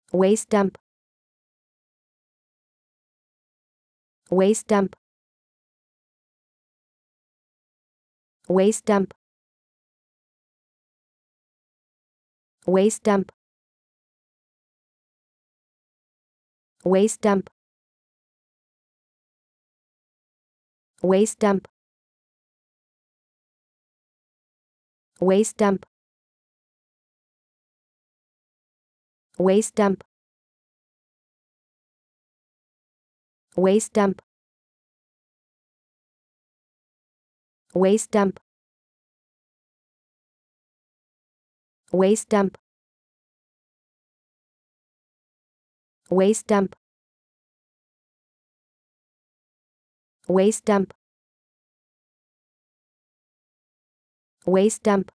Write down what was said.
waste dump, waste dump, waste dump, waste dump, waste dump, waste dump, waste dump, waste dump, waste dump, waste dump, waste dump, waste dump, waste dump, waste dump,